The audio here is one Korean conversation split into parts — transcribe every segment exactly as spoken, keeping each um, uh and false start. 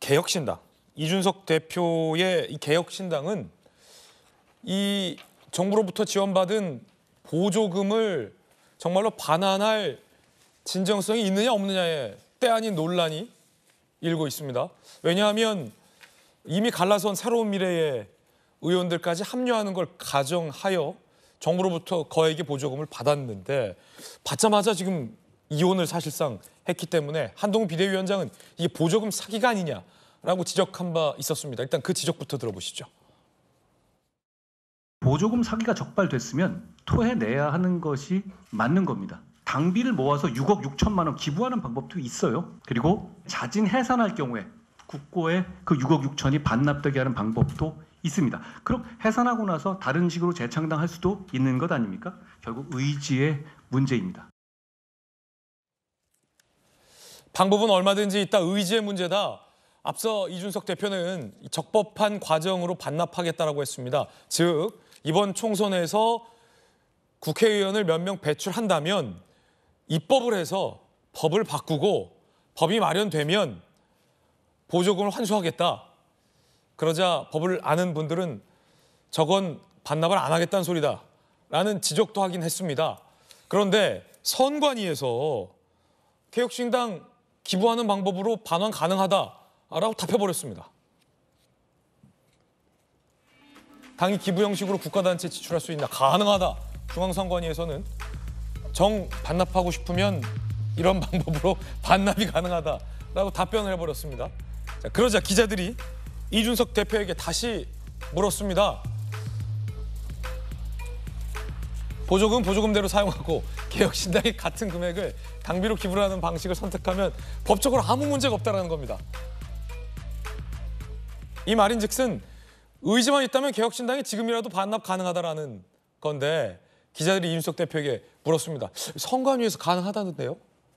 개혁신당, 이준석 대표의 이 개혁신당은 이 정부로부터 지원받은 보조금을 정말로 반환할 진정성이 있느냐 없느냐의 때 아닌 논란이 일고 있습니다. 왜냐하면 이미 갈라선 새로운 미래의 의원들까지 합류하는 걸 가정하여 정부로부터 거액의 보조금을 받았는데 받자마자 지금 이혼을 사실상 했기 때문에 한동훈 비대위원장은 이게 보조금 사기가 아니냐라고 지적한 바 있었습니다. 일단 그 지적부터 들어보시죠. 보조금 사기가 적발됐으면 토해내야 하는 것이 맞는 겁니다. 당비를 모아서 육억 육천만 원 기부하는 방법도 있어요. 그리고 자진 해산할 경우에 국고에 그 육억 육천이 반납되게 하는 방법도 있습니다. 그럼 해산하고 나서 다른 식으로 재창당할 수도 있는 것 아닙니까? 결국 의지의 문제입니다. 방법은 얼마든지 있다. 의지의 문제다. 앞서 이준석 대표는 적법한 과정으로 반납하겠다라고 했습니다. 즉 이번 총선에서 국회의원을 몇 명 배출한다면 입법을 해서 법을 바꾸고 법이 마련되면 보조금을 환수하겠다. 그러자 법을 아는 분들은 저건 반납을 안 하겠다는 소리다라는 지적도 하긴 했습니다. 그런데 선관위에서 개혁신당 기부하는 방법으로 반환 가능하다라고 답해버렸습니다. 당이 기부 형식으로 국가단체에 지출할 수 있나? 가능하다. 중앙선관위에서는 정 반납하고 싶으면 이런 방법으로 반납이 가능하다라고 답변을 해버렸습니다. 자, 그러자 기자들이 이준석 대표에게 다시 물었습니다. 보조금 보조금대로 사용하고 개혁신당이 같은 금액을 당비로 기부를 하는 방식을 선택하면 법적으로 아무 문제가 없다는 겁니다. 이 말인즉슨 의지만 있다면 개혁신당이 지금이라도 반납 가능하다라는 건데 기자들이 이준석 대표에게 물었습니다. 선관위에서 가능하다는데요?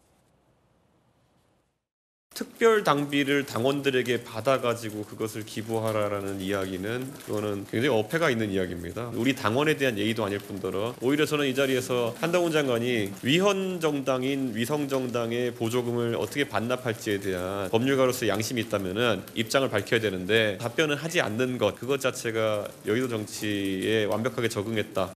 특별 당비를 당원들에게 받아가지고 그것을 기부하라라는 이야기는 그거는 굉장히 어폐가 있는 이야기입니다. 우리 당원에 대한 예의도 아닐 뿐더러 오히려 저는 이 자리에서 한동훈 장관이 위헌 정당인 위성 정당의 보조금을 어떻게 반납할지에 대한 법률가로서 양심이 있다면은 입장을 밝혀야 되는데 답변을 하지 않는 것 그것 자체가 여의도 정치에 완벽하게 적응했다.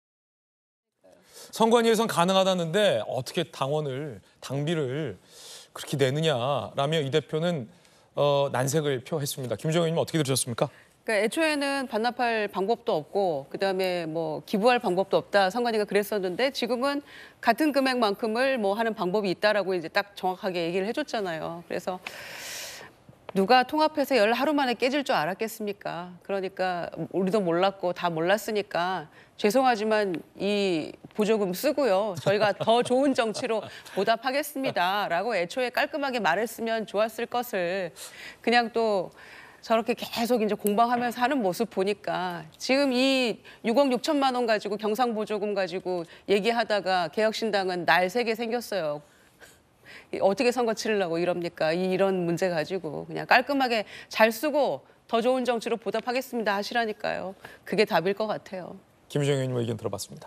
선관위에선 가능하다는데 어떻게 당원을 당비를 그렇게 내느냐라며 이 대표는 어, 난색을 표했습니다. 김정은 의원님 어떻게 들으셨습니까? 그러니까 애초에는 반납할 방법도 없고 그다음에 뭐 기부할 방법도 없다. 선관위가 그랬었는데 지금은 같은 금액만큼을 뭐 하는 방법이 있다라고 이제 딱 정확하게 얘기를 해줬잖아요. 그래서 누가 통합해서 열 하루 만에 깨질 줄 알았겠습니까? 그러니까 우리도 몰랐고 다 몰랐으니까 죄송하지만 이 보조금 쓰고요. 저희가 더 좋은 정치로 보답하겠습니다라고 애초에 깔끔하게 말했으면 좋았을 것을 그냥 또 저렇게 계속 이제 공방하면서 하는 모습 보니까 지금 이 육억 육천만 원 가지고 경상보조금 가지고 얘기하다가 개혁신당은 날 새게 생겼어요. 어떻게 선거 치르려고 이럽니까? 이런 문제 가지고 그냥 깔끔하게 잘 쓰고 더 좋은 정치로 보답하겠습니다 하시라니까요. 그게 답일 것 같아요. 김정은 의원님 의견 들어봤습니다.